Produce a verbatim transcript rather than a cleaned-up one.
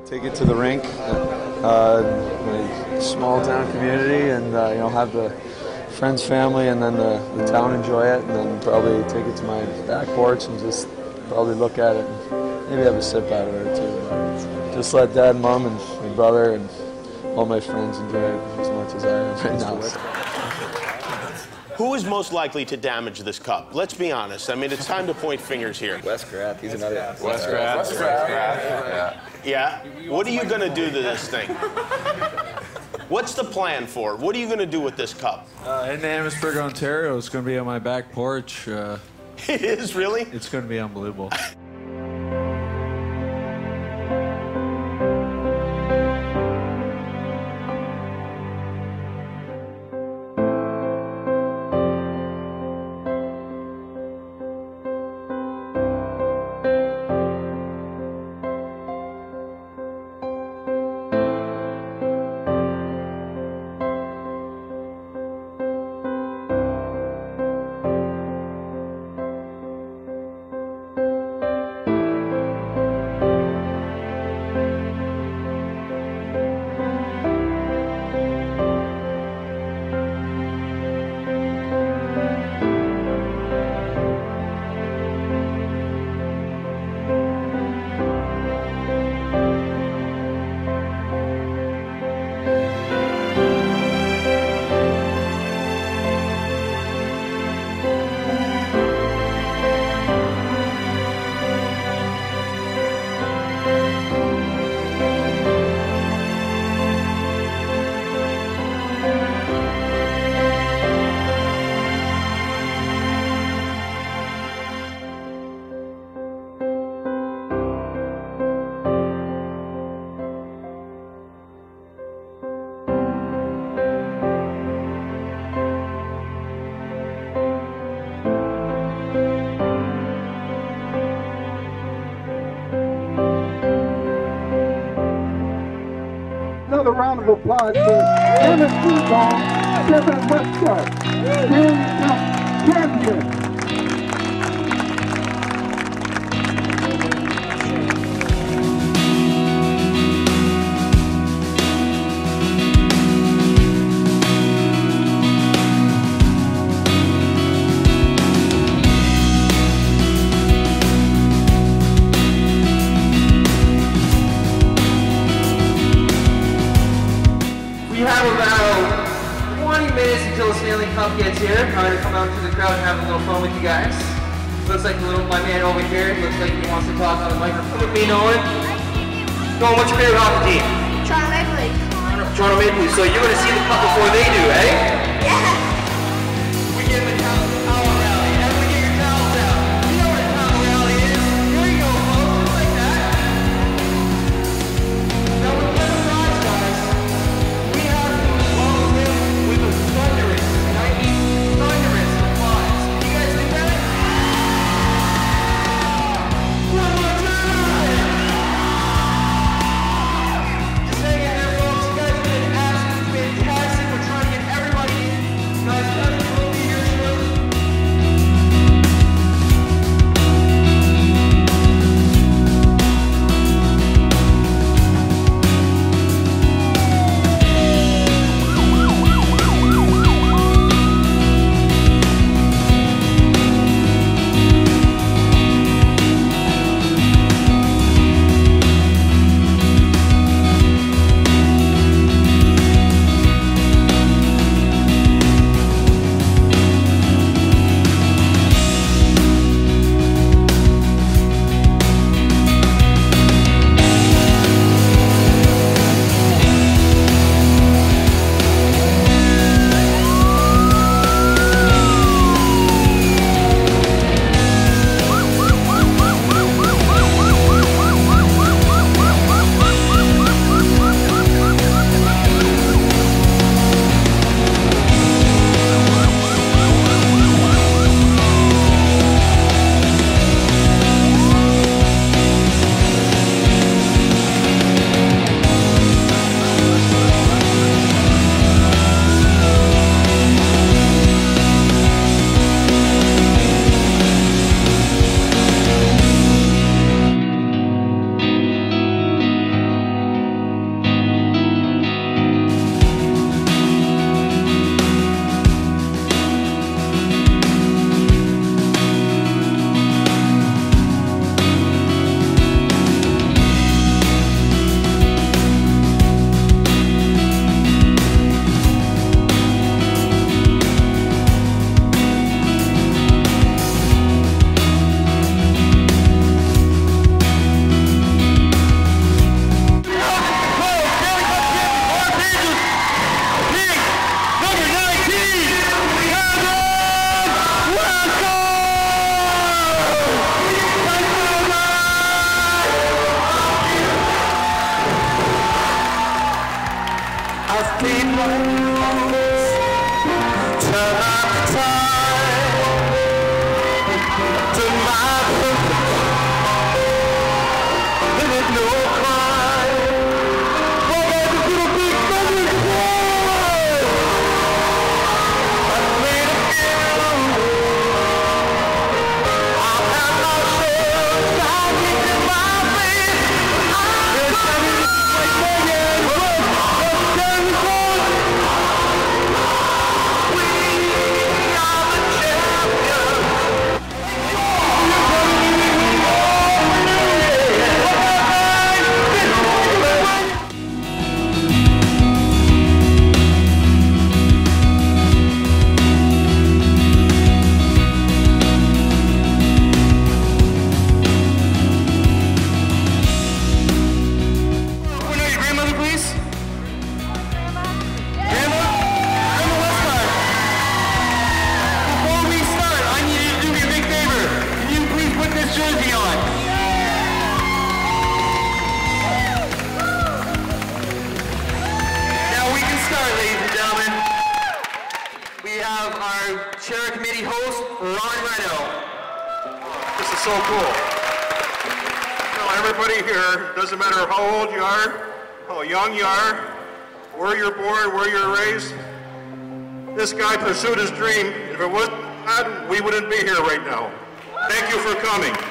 Take it to the rink, uh, my small town community, and uh, you know, have the friends, family, and then the, the town enjoy it, and then probably take it to my back porch and just probably look at it and maybe have a sip out of it or two. But just let Dad, Mom, and my brother and all my friends enjoy it as much as I am right now. Who is most likely to damage this cup? Let's be honest. I mean, it's time to point fingers here. Westgarth, he's another. Westgarth. Westgarth. Yeah. Yeah? What are you going to do to this thing? What's the plan for it? What are you going to do with this cup? Uh, in Amherstburg, Ontario, it's going to be on my back porch. Uh, it is, really? It's going to be unbelievable. Another round of applause for Amherstburg, Kevin Westgarth, Stanley Cup champion. We have about twenty minutes until the Stanley Cup gets here. I'm going to come out to the crowd and have a little fun with you guys. Looks like the little my man over here looks like he wants to talk on the microphone with me, Nolan. Nolan, what's your favorite hockey team? Toronto Maple Leafs. Toronto Maple Leafs. So you're going to see the Cup before they do, eh? Yeah. We get the towel, towel rally. Everyone get your towels out. You know what a towel rally is. Here you go, folks. Just like that. Now we're going to rise, guys. We have to follow him with a thunderous, and I mean thunderous applause. Can you guys think that? One more time! Just hang in there, folks. You guys have been absolutely fantastic. We're trying to get everybody in. Chair Committee host, Ron Reno. This is so cool. You know, everybody here, doesn't matter how old you are, how young you are, where you're born, where you're raised, this guy pursued his dream. If it wasn't that, we wouldn't be here right now. Thank you for coming.